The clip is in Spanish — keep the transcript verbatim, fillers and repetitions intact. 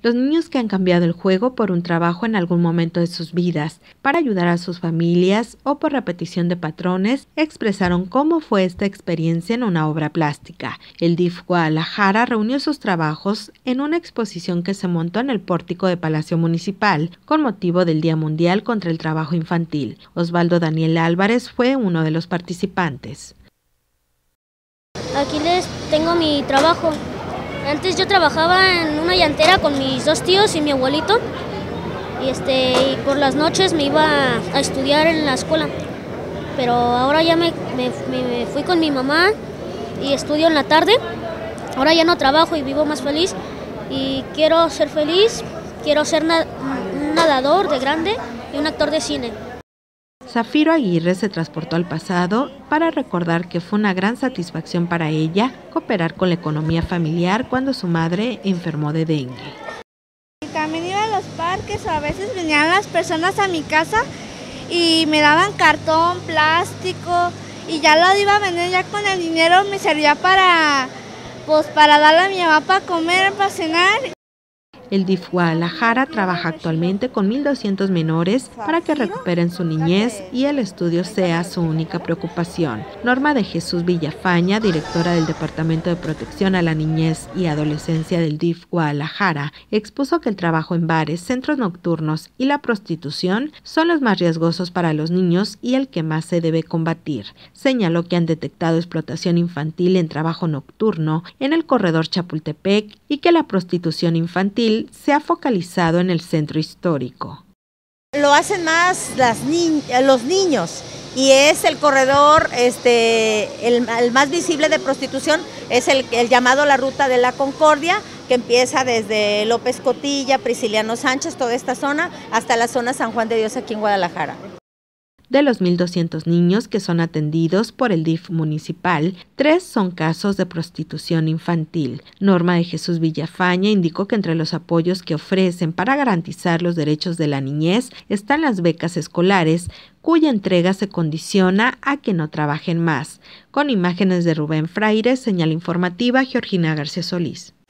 los niños que han cambiado el juego por un trabajo en algún momento de sus vidas, para ayudar a sus familias o por repetición de patrones, expresaron cómo fue esta experiencia en una obra plástica. El D I F Guadalajara reunió sus trabajos en una exposición que se montó en el pórtico de Palacio Municipal con motivo del Día Mundial contra el Trabajo Infantil. Osvaldo Daniel Álvarez fue uno de los participantes. Aquí les tengo mi trabajo. Antes yo trabajaba en una llantera con mis dos tíos y mi abuelito, y, este, y por las noches me iba a estudiar en la escuela, pero ahora ya me, me, me fui con mi mamá y estudio en la tarde. Ahora ya no trabajo y vivo más feliz y quiero ser feliz, quiero ser na- un nadador de grande y un actor de cine. Zafiro Aguirre se transportó al pasado para recordar que fue una gran satisfacción para ella cooperar con la economía familiar cuando su madre enfermó de dengue. También iba a los parques, o a veces venían las personas a mi casa y me daban cartón, plástico, y ya lo iba a vender, ya con el dinero me servía para, pues, para darle a mi mamá para comer, para cenar. El D I F Guadalajara trabaja actualmente con mil doscientos menores para que recuperen su niñez y el estudio sea su única preocupación. Norma de Jesús Villafaña, directora del Departamento de Protección a la Niñez y Adolescencia del D I F Guadalajara, expuso que el trabajo en bares, centros nocturnos y la prostitución son los más riesgosos para los niños y el que más se debe combatir. Señaló que han detectado explotación infantil en trabajo nocturno en el corredor Chapultepec y que la prostitución infantil se ha focalizado en el centro histórico. Lo hacen más las ni los niños y es el corredor, este, el, el más visible de prostitución, es el, el llamado la Ruta de la Concordia, que empieza desde López Cotilla, Prisciliano Sánchez, toda esta zona, hasta la zona San Juan de Dios aquí en Guadalajara. De los mil doscientos niños que son atendidos por el D I F municipal, tres son casos de prostitución infantil. Norma de Jesús Villafaña indicó que entre los apoyos que ofrecen para garantizar los derechos de la niñez están las becas escolares, cuya entrega se condiciona a que no trabajen más. Con imágenes de Rubén Fraire, señal informativa Georgina García Solís.